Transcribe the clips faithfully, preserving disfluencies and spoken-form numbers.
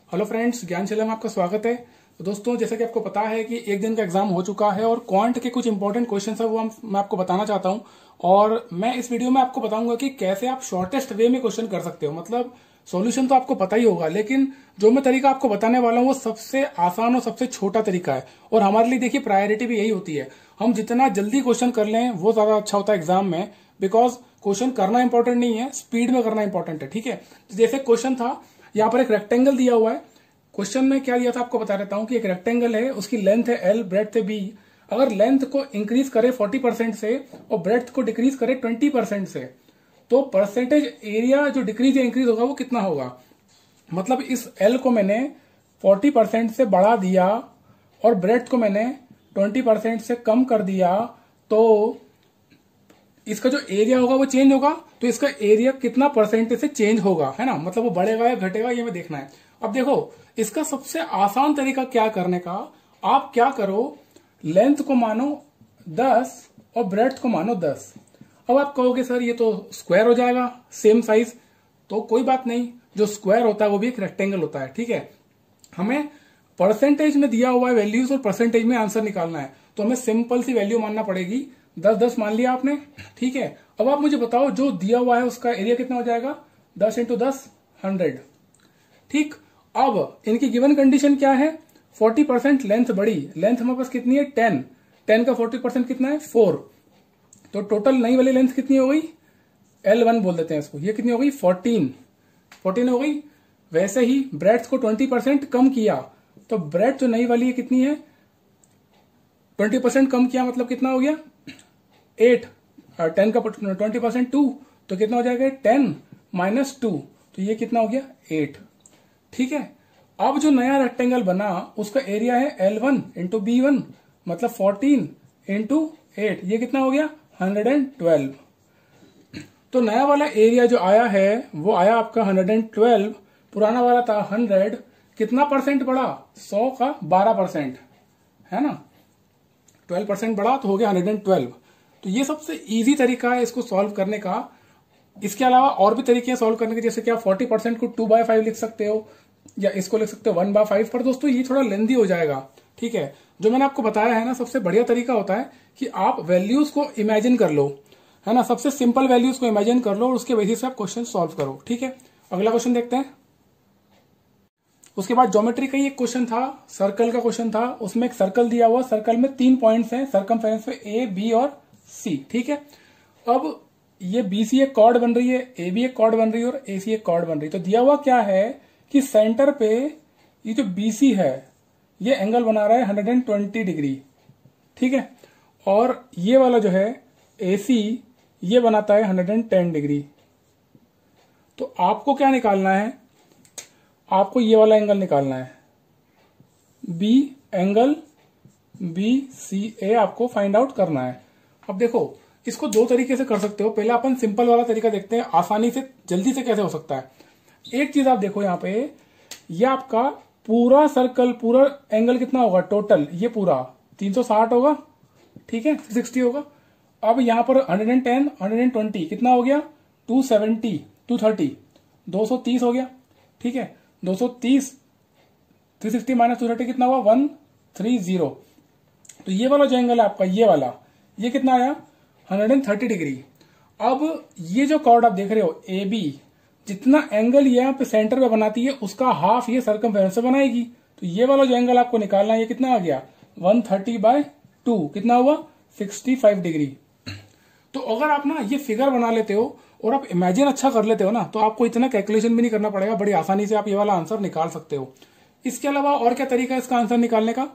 Hello friends, ज्ञानशिला में आपका स्वागत है। तो दोस्तों, जैसा कि आपको पता है कि एक दिन का एग्जाम हो चुका है और क्वांट के कुछ इंपॉर्टेंट क्वेश्चन है वो हम मैं आपको बताना चाहता हूं। और मैं इस वीडियो में आपको बताऊंगा कि कैसे आप शॉर्टेस्ट वे में क्वेश्चन कर सकते हो। मतलब सॉल्यूशन तो आपको पता ही होगा, लेकिन जो मैं तरीका आपको बताने वाला हूँ वो सबसे आसान और सबसे छोटा तरीका है। और हमारे लिए देखिए, प्रायोरिटी भी यही होती है, हम जितना जल्दी क्वेश्चन कर लें वो ज्यादा अच्छा होता है एग्जाम में। बिकॉज क्वेश्चन करना इंपॉर्टेंट नहीं है, स्पीड में करना इंपॉर्टेंट है। ठीक है, तो जैसे क्वेश्चन था, यहाँ पर एक रेक्टेंगल दिया हुआ है। क्वेश्चन में क्या दिया था आपको बता देता हूं कि एक रेक्टेंगल है, उसकी लेंथ है एल, ब्रेड्थ है बी। अगर लेंथ को इंक्रीज करे फोर्टी परसेंट से और ब्रेड्थ को डिक्रीज करे ट्वेंटी परसेंट से, तो परसेंटेज एरिया जो डिक्रीज या इंक्रीज होगा वो कितना होगा। मतलब इस एल को मैंने फोर्टी परसेंट से बढ़ा दिया और ब्रेड्थ को मैंने ट्वेंटी परसेंट से कम कर दिया, तो इसका जो एरिया होगा वो चेंज होगा। तो इसका एरिया कितना परसेंटेज से चेंज होगा, है ना। मतलब वो बढ़ेगा या घटेगा, ये हमें देखना है। अब देखो, इसका सबसे आसान तरीका क्या करने का, आप क्या करो, लेंथ को मानो दस और ब्रेड्थ को मानो दस। अब आप कहोगे सर ये तो स्क्वायर हो जाएगा, सेम साइज। तो कोई बात नहीं, जो स्क्वायर होता है वो भी एक रेक्टेंगल होता है। ठीक है, हमें परसेंटेज में दिया हुआ है वैल्यूज और परसेंटेज में आंसर निकालना है, तो हमें सिंपल सी वैल्यू मानना पड़ेगी। दस दस मान लिया आपने। ठीक है, अब आप मुझे बताओ जो दिया हुआ है उसका एरिया कितना हो जाएगा। दस इंटू दस हंड्रेड। ठीक, अब इनकी गिवन कंडीशन क्या है, फोर्टी परसेंट लेंथ बढ़ी। लेंथ हमारे पास कितनी है, टेन। टेन का फोर्टी परसेंट कितना है, फोर। तो टोटल नई वाली लेंथ कितनी हो गई, एल वन बोल देते हैं इसको, ये कितनी हो गई, फोर्टीन। फोर्टीन हो गई। वैसे ही ब्रेड्थ को ट्वेंटी परसेंट कम किया, तो ब्रेड जो नई वाली है कितनी है, ट्वेंटी परसेंट कम किया, मतलब कितना हो गया, एट। टेन का ट्वेंटी परसेंट टू, तो कितना हो जाएगा, टेन माइनस टू, तो ये कितना हो गया, एट। ठीक है, अब जो नया रेक्टेंगल बना उसका एरिया है L one into B one, मतलब फोर्टीन इंटू एट, ये कितना हो गया, हंड्रेड एंड ट्वेल्व। तो नया वाला एरिया जो आया है वो आया आपका हंड्रेड एंड ट्वेल्व। पुराना वाला था हंड्रेड। कितना परसेंट बढ़ा, सौ का बारह परसेंट, है ना। ट्वेल्व परसेंट बढ़ा तो हो गया हंड्रेड एंड ट्वेल्व। तो ये सबसे इजी तरीका है इसको सॉल्व करने का। इसके अलावा और भी तरीके हैं सॉल्व करने के, जैसे कि आप फोर्टी परसेंट को टू बाय फाइव लिख सकते हो, या इसको लिख सकते हो वन बाय फाइव। पर दोस्तों ये थोड़ा लेंदी हो जाएगा। ठीक है, जो मैंने आपको बताया है ना, सबसे बढ़िया तरीका होता है कि आप वैल्यूज को इमेजिन कर लो, है ना। सबसे सिंपल वैल्यूज को इमेजिन कर लो और उसके बेसिस पे आप क्वेश्चन सॉल्व करो। ठीक है, अगला क्वेश्चन देखते हैं। उसके बाद ज्योमेट्री का ही एक क्वेश्चन था, सर्कल का क्वेश्चन था। उसमें एक सर्कल दिया हुआ, सर्कल में तीन पॉइंट्स हैं, सर्कमफेरेंस पे ए, बी और सी। ठीक है, अब ये बी सी एक कॉर्ड बन रही है, ए बी एक कॉर्ड बन रही है और ए सी एक कॉर्ड बन रही है। तो दिया हुआ क्या है कि सेंटर पे ये जो बी सी है ये एंगल बना रहा है हंड्रेड एंड ट्वेंटी डिग्री। ठीक है, और ये वाला जो है ए सी ये बनाता है हंड्रेड एंड टेन डिग्री। तो आपको क्या निकालना है, आपको ये वाला एंगल निकालना है, B angle B C A आपको फाइंड आउट करना है। अब देखो, इसको दो तरीके से कर सकते हो। पहले अपन सिंपल वाला तरीका देखते हैं, आसानी से जल्दी से कैसे हो सकता है। एक चीज आप देखो, यहाँ पे ये आपका पूरा सर्कल, पूरा एंगल कितना होगा टोटल, ये पूरा तीन सौ साठ होगा। ठीक है, थ्री सिक्सटी होगा। अब यहाँ पर hundred and ten, hundred and twenty कितना हो गया, टू सेवेंटी, टू थर्टी, दो सौ तीस हो गया। ठीक है, दो सौ तीस, three sixty minus two thirty कितना हुआ, वन थ्री जीरो। तो ये वाला जो एंगल है आपका, ये वाला, ये कितना आया, हंड्रेड एंड थर्टी डिग्री। अब ये जो कॉर्ड आप देख रहे हो ए बी, जितना एंगल यहाँ पे सेंटर पे बनाती है उसका हाफ ये सर्कमफेरेंस से बनाएगी। तो ये वाला जो एंगल आपको निकालना है ये कितना आ गया, वन थर्टी बाय टू, कितना हुआ, सिक्सटी फाइव डिग्री। तो अगर आप ना ये फिगर बना लेते हो और आप इमेजिन अच्छा कर लेते हो ना, तो आपको इतना कैलकुलेशन भी नहीं करना पड़ेगा, बड़ी आसानी से आप ये वाला आंसर निकाल सकते हो। इसके अलावा और क्या तरीका है इसका आंसर निकालने का,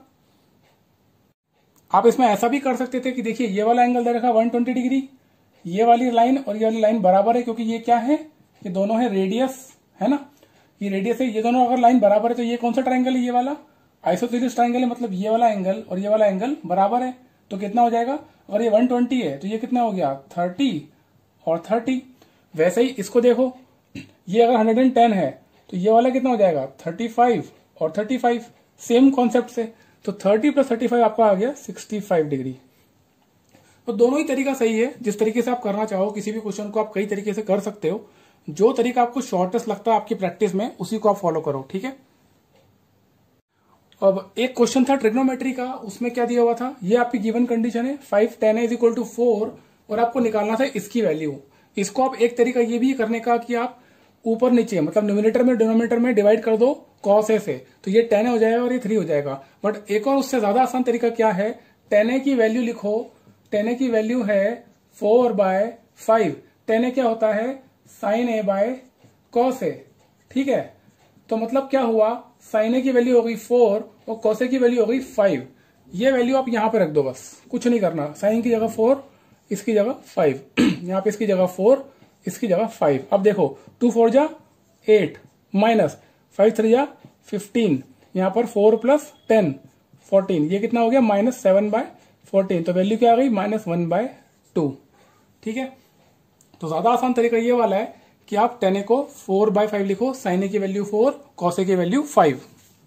आप इसमें ऐसा भी कर सकते थे कि देखिए ये वाला एंगल दे रखा वन ट्वेंटी डिग्री, ये वाली लाइन और ये वाली लाइन बराबर है, क्योंकि ये क्या है, ये दोनों है रेडियस, है ना। ये रेडियस है, ये दोनों अगर लाइन बराबर है तो ये कौन सा ट्राइंगल है, ये वाला आइसोसेलेस ट्राइंगल है। मतलब ये वाला एंगल और ये वाला एंगल बराबर है, तो कितना हो जाएगा, अगर ये वन ट्वेंटी है तो ये कितना हो गया, थर्टी और थर्टी। वैसे ही इसको देखो, ये अगर हंड्रेड एंड टेन है तो ये वाला कितना हो जाएगा, थर्टी फाइव और थर्टी फाइव, सेम कॉन्सेप्ट से। तो थर्टी प्लस थर्टी फाइव आपका आ गया सिक्सटी फाइव डिग्री। तो दोनों ही तरीका सही है, जिस तरीके से आप करना चाहो किसी भी क्वेश्चन को आप कई तरीके से कर सकते हो। जो तरीका आपको शॉर्टेस्ट लगता है आपकी प्रैक्टिस में, उसी को आप फॉलो करो। ठीक है। अब एक क्वेश्चन था ट्रिग्नोमेट्री का, उसमें क्या दिया हुआ था, ये आपकी गिवन कंडीशन है five tan is equal to four और आपको निकालना था इसकी वैल्यू। इसको आप एक तरीका ये भी करने का कि आप ऊपर नीचे मतलब न्यूमिनेटर में डिनोमिनेटर में डिवाइड कर दो कॉस ए से, तो ये टेन हो जाएगा और ये थ्री हो जाएगा। बट एक और उससे ज्यादा आसान तरीका क्या है, टेन ए की वैल्यू लिखो, टेन ए की वैल्यू है four by five, tan A क्या होता है sine A by cos A, ठीक है। तो मतलब क्या हुआ, साइन ए की वैल्यू हो गई फोर और कॉस ए की वैल्यू हो गई फाइव। ये वैल्यू आप यहां पे रख दो, बस कुछ नहीं करना, साइन की जगह फोर इसकी जगह फाइव यहाँ पे इसकी जगह फोर इसकी जगह फाइव। अब देखो टू फोर जा एट माइनस फाइव थ्री जा फिफ्टीन, यहाँ पर फोर प्लस टेन फोर्टीन, ये कितना हो गया माइनस सेवन बाय फोर्टीन, तो वैल्यू क्या आ गई माइनस वन बाय टू, ठीक है। तो ज्यादा आसान तरीका ये वाला है कि आप टेन ए को फोर बाय फाइव लिखो, साइन ए की वैल्यू फोर कॉस ए की वैल्यू फाइव।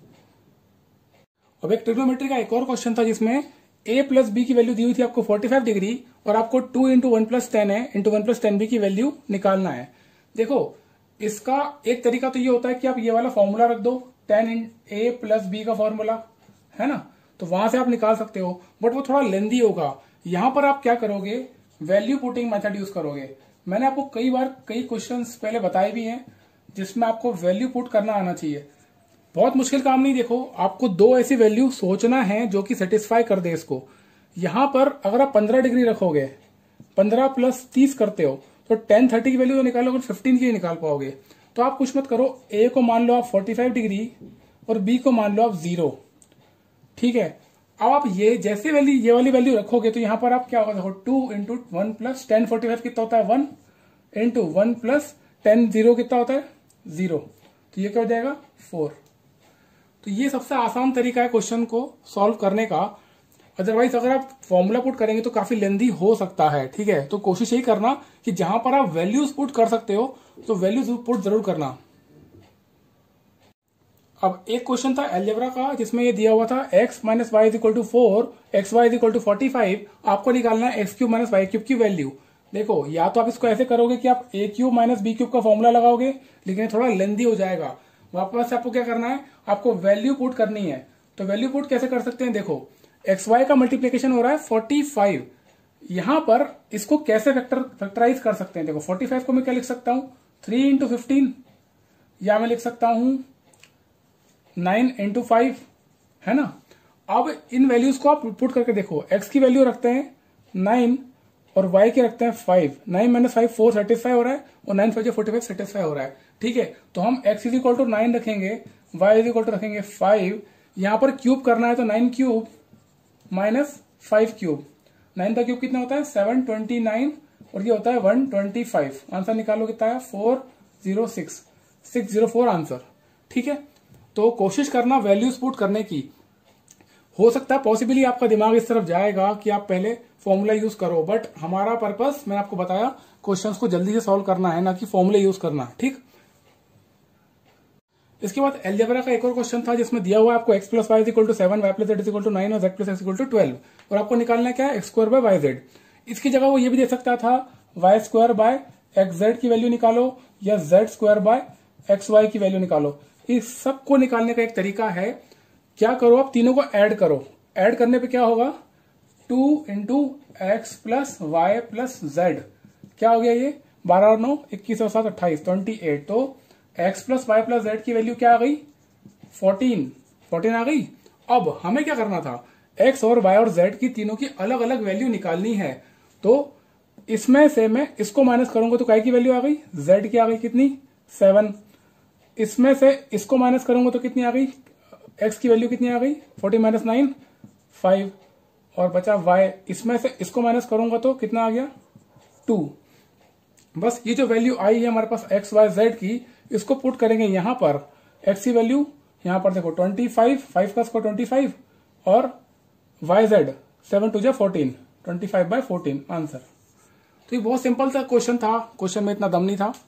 अब एक ट्रिग्नोमेट्री का एक और क्वेश्चन था जिसमें a प्लस बी की वैल्यू दी हुई थी आपको फोर्टी फाइव डिग्री और आपको two into one plus tan है into one plus tan B की वैल्यू निकालना है। देखो इसका एक तरीका तो ये होता है कि आप ये वाला फॉर्मूला रख दो, टेन ए प्लस बी का फॉर्मूला है ना, तो वहां से आप निकाल सकते हो, बट वो थोड़ा लेंदी होगा। यहां पर आप क्या करोगे, वैल्यू पुटिंग मेथड यूज करोगे। मैंने आपको कई बार कई क्वेश्चंस पहले बताए भी हैं जिसमें आपको वैल्यू पुट करना आना चाहिए। बहुत मुश्किल काम नहीं, देखो आपको दो ऐसी वैल्यू सोचना है जो कि सेटिस्फाई कर दे इसको। यहां पर अगर आप पंद्रह डिग्री रखोगे, पंद्रह प्लस तीस करते हो तो टेन थर्टी की वैल्यू तो निकालोगे, फिफ्टीन की निकाल पाओगे। तो आप कुछ मत करो, ए को मान लो आप फोर्टी फाइव डिग्री और बी को मान लो आप जीरो, ठीक है। अब आप ये जैसे वैल्यू ये वाली वैल्यू रखोगे तो यहां पर आप क्या होगा, देखो two into one plus ten forty five कितना होता है one, into one plus ten zero कितना होता है जीरो, तो ये क्या हो जाएगा फोर। तो ये सबसे आसान तरीका है क्वेश्चन को सॉल्व करने का। अदरवाइज अगर आप फॉर्मूला पुट करेंगे तो काफी लेंदी हो सकता है, ठीक है। तो कोशिश यही करना कि जहां पर आप वैल्यूज पुट कर सकते हो तो वैल्यूज पुट जरूर करना। अब एक क्वेश्चन था एलजेब्रा का जिसमें ये दिया हुआ था x minus y is equal to four, x y is equal to forty five, आपको निकालना है x cube minus y cube की वैल्यू। देखो या तो आप इसको ऐसे करोगे कि आप a cube minus b cube का फॉर्मूला लगाओगे, लेकिन थोड़ा लेंदी हो जाएगा। वापस आपको क्या करना है, आपको वैल्यू पुट करनी है। तो वैल्यू पुट कैसे कर सकते हैं, देखो एक्स वाई का मल्टीप्लीकेशन हो रहा है फोर्टी फाइव, यहां पर इसको कैसे फैक्टर फैक्टराइज कर सकते हैं। देखो फोर्टी फाइव को मैं क्या लिख सकता हूं, थ्री इंटू फिफ्टीन, या मैं लिख सकता हूं नाइन इंटू फाइव, है ना। अब इन वैल्यूज को आप पुट करके देखो, एक्स की वैल्यू रखते हैं नाइन और वाई के रखते हैं five, nine minus five four satisfy हो रहा है और nine five forty five satisfy हो रहा है, ठीक है। तो हम x is equal to nine रखेंगे, y इज इक्वल टू रखेंगे फाइव, यहां पर क्यूब करना है तो nine cube minus five cube, नाइन का क्यूब कितना होता है सेवन ट्वेंटी नाइन और ये होता है वन ट्वेंटी फाइव। आंसर निकालो कितना है four zero six, six zero four answer, ठीक है। तो कोशिश करना वैल्यूज पुट करने की। हो सकता है पॉसिबली आपका दिमाग इस तरफ जाएगा कि आप पहले फॉर्मूला यूज करो, बट हमारा पर्पस मैंने आपको बताया क्वेश्चंस को जल्दी से सॉल्व करना है, ना कि फॉर्मूला यूज करना, ठीक। इसके बाद एलजेब्रा का एक और क्वेश्चन था जिसमें दिया हुआ है आपको x plus y is equal to seven, y plus z is equal to nine और z plus x equal to twelve, और आपको निकालना क्या है x square by y z. इसकी जगह वो ये भी दे सकता था y square by x z की वैल्यू निकालो या z square by x y की वैल्यू निकालो। इस सब को निकालने का एक तरीका है, क्या करो आप तीनों को ऐड करो, ऐड करने पे क्या होगा two into x plus y plus z, क्या हो गया ये बारह और नौ इक्कीस और सात अट्ठाईस ट्वेंटी एट, तो x plus y plus z की वैल्यू क्या आ गई फोर्टीन, फोर्टीन आ गई। अब हमें क्या करना था, x और y और z की तीनों की अलग अलग वैल्यू निकालनी है। तो इसमें से मैं इसको माइनस करूंगा तो y की वैल्यू आ गई, z की आ गई कितनी सेवन, इसमें से इसको माइनस करूंगा तो कितनी आ गई, x की वैल्यू कितनी आ गई फोर्टी माइनस नाइन फाइव, और बचा y, इसमें से इसको माइनस करूंगा तो कितना आ गया टू। बस ये जो वैल्यू आई है हमारे पास x y z की, इसको पुट करेंगे यहां पर, x की वैल्यू यहां पर देखो ट्वेंटी फाइव, फाइव का स्क्वायर ट्वेंटी फाइव और वाई जेड सेवन टू जा fourteen, twenty five by fourteen answer. तो ये बहुत सिंपल सा क्वेश्चन था, क्वेश्चन में इतना दम नहीं था।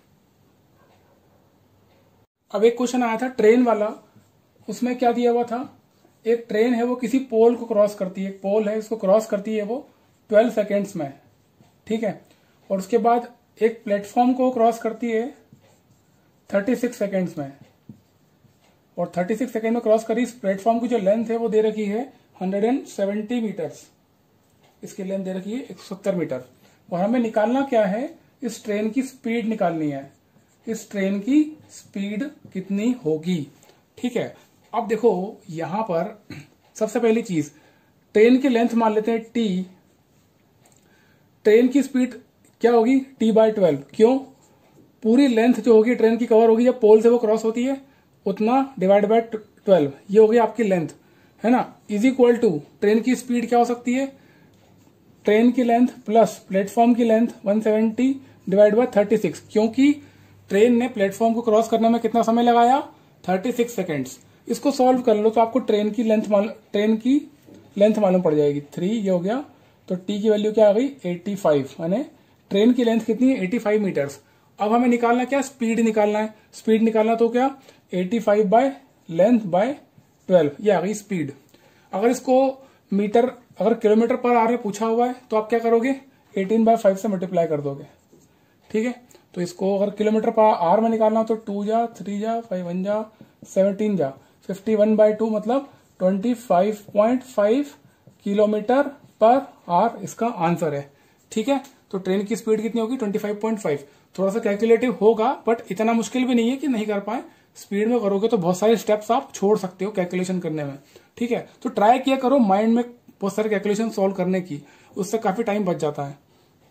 अब एक क्वेश्चन आया था ट्रेन वाला, उसमें क्या दिया हुआ था, एक ट्रेन है वो किसी पोल को क्रॉस करती है, एक पोल है इसको क्रॉस करती है वो ट्वेल्व सेकेंड्स में, ठीक है, और उसके बाद एक प्लेटफॉर्म को क्रॉस करती है थर्टी सिक्स सेकेंड्स में, और छत्तीस सेकंड में क्रॉस करी। इस प्लेटफॉर्म की जो लेंथ है वो दे रखी है एक सौ सत्तर मीटर्स, इसकी लेंथ दे रखी है एक सौ सत्तर मीटर। और हमें निकालना क्या है, इस ट्रेन की स्पीड निकालनी है, इस ट्रेन की स्पीड कितनी होगी। ठीक है, अब देखो यहां पर सबसे पहली चीज ट्रेन की लेंथ मान लेते हैं टी, ट्रेन की स्पीड क्या होगी टी बाय ट्वेल्व। क्यों, पूरी लेंथ जो होगी ट्रेन की कवर होगी जब पोल से वो क्रॉस होती है, उतना डिवाइड बाय ट्वेल्व, ये होगी आपकी लेंथ, है ना। इज इक्वल टू ट्रेन की स्पीड क्या हो सकती है, ट्रेन की लेंथ प्लस प्लेटफॉर्म की लेंथ एक सौ सत्तर डिवाइड बाय छत्तीस, क्योंकि ट्रेन ने प्लेटफॉर्म को क्रॉस करने में कितना समय लगाया, छत्तीस सेकेंड्स। इसको सॉल्व कर लो तो आपको ट्रेन की लेंथ ट्रेन की लेंथ मालूम पड़ जाएगी, थ्री ये हो गया। तो टी की वैल्यू क्या आ गई पचासी, यानी ट्रेन की लेंथ कितनी है पचासी मीटर्स। अब हमें निकालना क्या, स्पीड निकालना है। स्पीड निकालना तो क्या पचासी बाय लेंथ बाय ट्वेल्व, ये आ गई स्पीड। अगर इसको मीटर अगर किलोमीटर पर आवर में पूछा हुआ है तो आप क्या करोगे, अठारह बाय फाइव से मल्टीप्लाई कर दोगे। ठीक है, तो इसको अगर किलोमीटर पर आवर में निकालना हो तो टू जा थ्री जा फाइव वन जा सेवनटीन जा फिफ्टी वन बाय टू मतलब twenty five point five kilometre per hour इसका आंसर है। ठीक है, तो ट्रेन की स्पीड कितनी होगी ट्वेंटी फाइव पॉइंट फाइव। थोड़ा सा कैलकुलेटिव होगा बट इतना मुश्किल भी नहीं है कि नहीं कर पाए। स्पीड में करोगे तो बहुत सारे स्टेप्स आप छोड़ सकते हो कैलकुलेशन करने में। ठीक है, तो ट्राई किया करो माइंड में बहुत सारे कैलकुलेशन सॉल्व करने की, उससे काफी टाइम बच जाता है।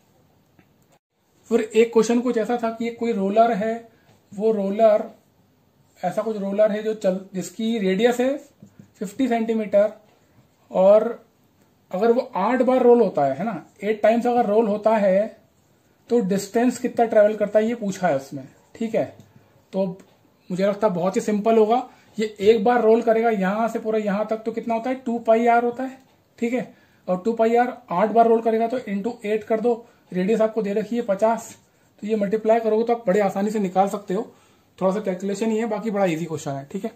फिर एक क्वेश्चन कुछ ऐसा था कि कोई रोलर है, वो रोलर ऐसा कुछ रोलर है जो चल जिसकी रेडियस है फिफ्टी सेंटीमीटर, और अगर वो आठ बार रोल होता है है ना, एट टाइम्स अगर रोल होता है तो डिस्टेंस कितना ट्रेवल करता है ये पूछा है उसमें। ठीक है, तो मुझे लगता है बहुत ही सिंपल होगा। ये एक बार रोल करेगा यहां से पूरा यहां तक तो कितना होता है टू पाई आर होता है। ठीक है, और टू पाई आर आठ बार रोल करेगा तो इंटू एट कर दो, रेडियस आपको दे रखी है पचास, तो ये मल्टीप्लाई करोगे तो आप बड़े आसानी से निकाल सकते हो। थोड़ा सा कैलकुलेशन ही है, बाकी बड़ा इजी क्वेश्चन है। ठीक है,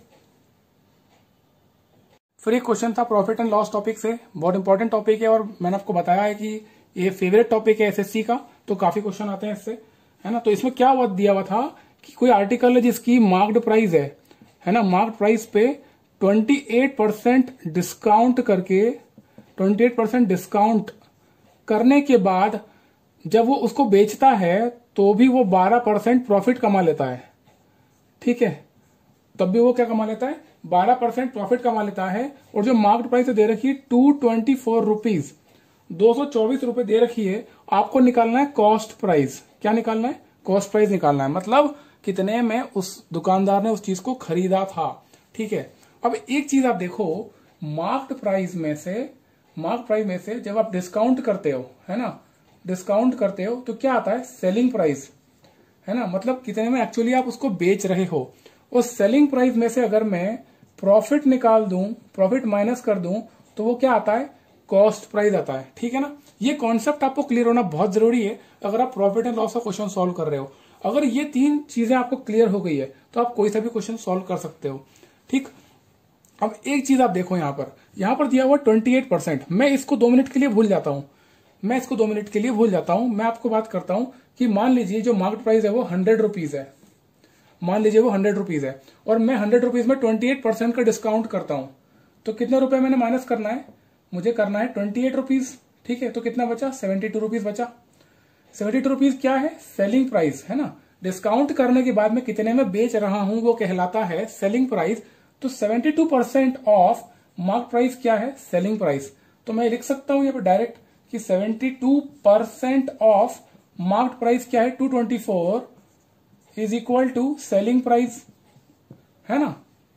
फिर एक क्वेश्चन था प्रॉफिट एंड लॉस टॉपिक से, बहुत इंपॉर्टेंट टॉपिक है और मैंने आपको बताया है कि ये फेवरेट टॉपिक है एसएससी का, तो काफी क्वेश्चन आते हैं इससे, है ना। तो इसमें क्या हुआ दिया हुआ था कि कोई आर्टिकल है जिसकी मार्क्ड प्राइस है है ना, मार्क्ड प्राइस पे अट्ठाईस परसेंट डिस्काउंट करके अट्ठाईस परसेंट डिस्काउंट करने के बाद जब वो उसको बेचता है तो भी वो बारह परसेंट प्रॉफिट कमा लेता है। ठीक है, तब भी वो क्या कमा लेता है, बारह परसेंट प्रॉफिट कमा लेता है। और जो मार्केट प्राइस दे रखी है टू ट्वेंटी फोर रुपीज, दो सौ चौबीस रुपए दे रखी है। आपको निकालना है कॉस्ट प्राइस। क्या निकालना है, कॉस्ट प्राइस निकालना है, मतलब कितने में उस दुकानदार ने उस चीज को खरीदा था। ठीक है, अब एक चीज आप देखो, मार्क्ड प्राइस में से मार्क्ड प्राइस में से जब आप डिस्काउंट करते हो, है ना, डिस्काउंट करते हो तो क्या आता है, सेलिंग प्राइस, है ना, मतलब कितने में एक्चुअली आप उसको बेच रहे हो। उस सेलिंग प्राइस में से अगर मैं प्रॉफिट निकाल दूं, प्रॉफिट माइनस कर दूं, तो वो क्या आता है, कॉस्ट प्राइस आता है। ठीक है ना, ये कॉन्सेप्ट आपको क्लियर होना बहुत जरूरी है अगर आप प्रॉफिट एंड लॉस का क्वेश्चन सॉल्व कर रहे हो। अगर ये तीन चीजें आपको क्लियर हो गई है तो आप कोई सा भी क्वेश्चन सॉल्व कर सकते हो। ठीक, अब एक चीज आप देखो, यहां पर यहां पर दिया हुआ अट्ठाईस परसेंट, मैं इसको दो मिनट के लिए भूल जाता हूं मैं इसको दो मिनट के लिए भूल जाता हूं मैं आपको बात करता हूं कि मान लीजिए जो मार्केट प्राइस है वो हंड्रेड रुपीज है, मान लीजिए वो हंड्रेड रुपीज है और मैं हंड्रेड रुपीज में ट्वेंटी एट परसेंट का डिस्काउंट करता हूं, तो कितने रुपए मैंने माइनस करना है, मुझे करना है ट्वेंटी एट रुपीज। ठीक है, तो कितना बचा, सेवेंटी टू रुपीज बचा। सेवेंटी टू रुपीज क्या है, सेलिंग प्राइस, है ना। डिस्काउंट करने के बाद में कितने में बेच रहा हूं वो कहलाता है सेलिंग प्राइस। तो seventy two percent of mark price क्या है, सेलिंग प्राइस। तो मैं लिख सकता हूं यहाँ पे डायरेक्ट कि seventy two percent of mark price क्या है, two twenty four is equal to selling price, है ना।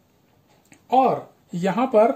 और यहां पर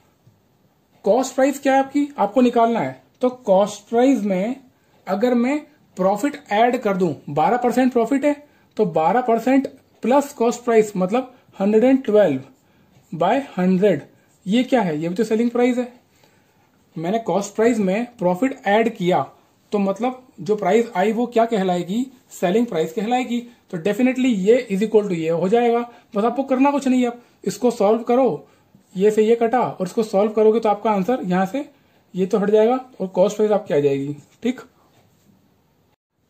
कॉस्ट प्राइस क्या है आपकी, आपको निकालना है। तो कॉस्ट प्राइस में अगर मैं प्रॉफिट ऐड कर दूं, बारह परसेंट प्रॉफिट है तो बारह परसेंट प्लस कॉस्ट प्राइस मतलब hundred and twelve by hundred, ये क्या है, ये भी तो सेलिंग प्राइस है। मैंने कॉस्ट प्राइस में प्रॉफिट ऐड किया तो मतलब जो प्राइस आई वो क्या कहलाएगी, सेलिंग प्राइस कहलाएगी। तो डेफिनेटली ये इज इक्वल टू ये हो जाएगा। बस आपको करना कुछ नहीं है, अब इसको सॉल्व करो, ये से ये कटा और इसको सॉल्व करोगे तो आपका आंसर यहां से ये तो हट जाएगा और कॉस्ट प्राइस आपकी आ जाएगी। ठीक,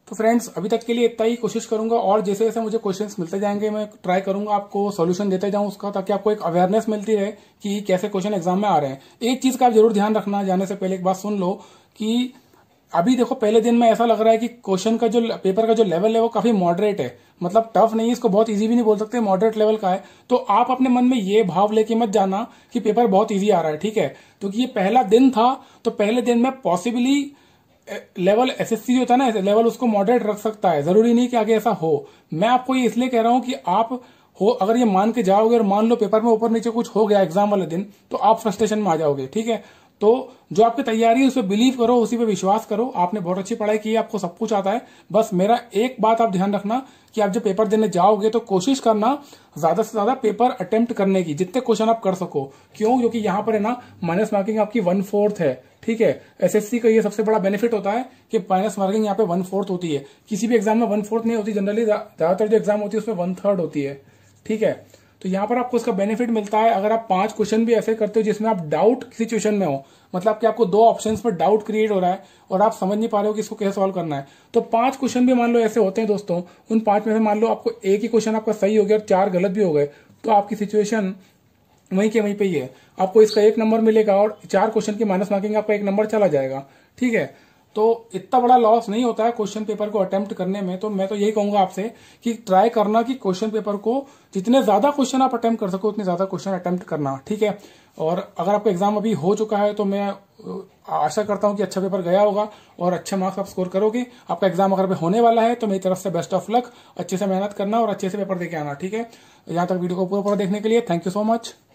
तो फ्रेंड्स अभी तक के लिए इतना ही कोशिश करूंगा, और जैसे जैसे मुझे क्वेश्चंस मिलते जाएंगे मैं ट्राई करूंगा आपको सॉल्यूशन देते जाऊं उसका, ताकि आपको एक अवेयरनेस मिलती रहे कि कैसे क्वेश्चन एग्जाम में आ रहे हैं। एक चीज का आप जरूर ध्यान रखना, जाने से पहले एक बात सुन लो कि अभी देखो पहले दिन में ऐसा लग रहा है कि क्वेश्चन का जो पेपर का जो लेवल है वो काफी मॉडरेट है, मतलब टफ नहीं है, इसको बहुत इजी भी नहीं बोल सकते, मॉडरेट लेवल का है। तो आप अपने मन में ये भाव लेके मत जाना कि पेपर बहुत इजी आ रहा है, ठीक है, क्योंकि तो ये पहला दिन था, तो पहले दिन में पॉसिबली लेवल एसएससी जो होता है ना लेवल उसको मॉडरेट रख सकता है, जरूरी नहीं कि आगे ऐसा हो। मैं आपको ये इसलिए कह रहा हूं कि आप हो अगर ये मान के जाओगे और मान लो पेपर में ऊपर नीचे कुछ हो गया एग्जाम वाले दिन, तो आप फ्रस्ट्रेशन में आ जाओगे, ठीक है। तो जो आपकी तैयारी है उस पर बिलीव करो, उसी पे विश्वास करो, आपने बहुत अच्छी पढ़ाई की है, आपको सब कुछ आता है। बस मेरा एक बात आप ध्यान रखना कि आप जब पेपर देने जाओगे तो कोशिश करना ज्यादा से ज्यादा पेपर अटेम्प्ट करने की, जितने क्वेश्चन आप कर सको। क्यों? क्योंकि यहाँ पर है ना माइनस मार्किंग आपकी वन फोर्थ है, ठीक है। एसएससी का ये सबसे बड़ा बेनिफिट होता है कि माइनस मार्किंग यहाँ पे वन फोर्थ होती है। किसी भी एग्जाम में वन फोर्थ नहीं होती, जनरली ज्यादातर जो एग्जाम होती है उसमें वन थर्ड होती है, ठीक है। तो यहाँ पर आपको इसका बेनिफिट मिलता है अगर आप पांच क्वेश्चन भी ऐसे करते हो जिसमें आप डाउट सिचुएशन में हो, मतलब कि आपको दो ऑप्शंस पर डाउट क्रिएट हो रहा है और आप समझ नहीं पा रहे हो कि इसको कैसे सॉल्व करना है। तो पांच क्वेश्चन भी मान लो ऐसे होते हैं दोस्तों, उन पांच में से मान लो आपको एक ही क्वेश्चन आपका सही हो गया और चार गलत भी हो गए, तो आपकी सिचुएशन वहीं के वहीं पे ही है, आपको इसका एक नंबर मिलेगा और चार क्वेश्चन की माइनस मार्किंग आपका एक नंबर चला जाएगा, ठीक है। तो इतना बड़ा लॉस नहीं होता है क्वेश्चन पेपर को अटेम्प्ट करने में। तो मैं तो यही कहूंगा आपसे कि ट्राई करना कि क्वेश्चन पेपर को जितने ज्यादा क्वेश्चन आप अटेम्प्ट कर सको उतने ज्यादा क्वेश्चन अटेम्प्ट करना, ठीक है। और अगर आपका एग्जाम अभी हो चुका है तो मैं आशा करता हूं कि अच्छा पेपर गया होगा और अच्छे मार्क्स आप स्कोर करोगे। आपका एग्जाम अगर होने वाला है तो मेरी तरफ से बेस्ट ऑफ लक, अच्छे से मेहनत करना और अच्छे से पेपर देके आना, ठीक है। यहाँ तक वीडियो को पूरा पूरा देखने के लिए थैंक यू सो मच।